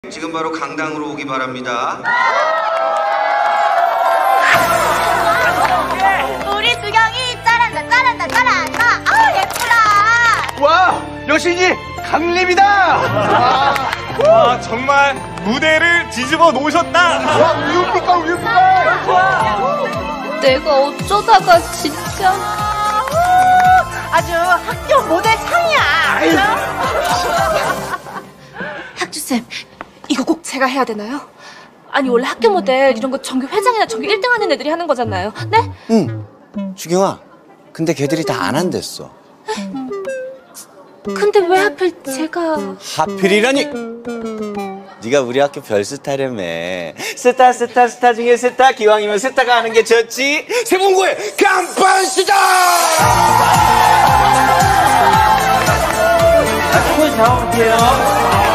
지금 바로 강당으로 오기 바랍니다. 우리 수경이 짜란다 짜란다 짜란다. 아 예쁘다. 와, 여신이 강림이다. 와, 정말 무대를 뒤집어 놓으셨다. 와, 우유빛깔 우유빛깔. 내가 어쩌다가 진짜. 아주 학교 모델 상이야. 학주쌤, 이거 꼭 제가 해야 되나요? 아니 원래 학교 모델 이런 거 전교 회장이나 전교 1등 하는 애들이 하는 거잖아요. 네? 응. 주경아, 근데 걔들이 다 안 한댔어. 근데 왜 하필 제가... 하필이라니. 네가 우리 학교 별스타라며. 스타 중에 스타. 기왕이면 스타가 하는 게 좋지. 세봉고의 간판 시작. 한번 잡아볼게요.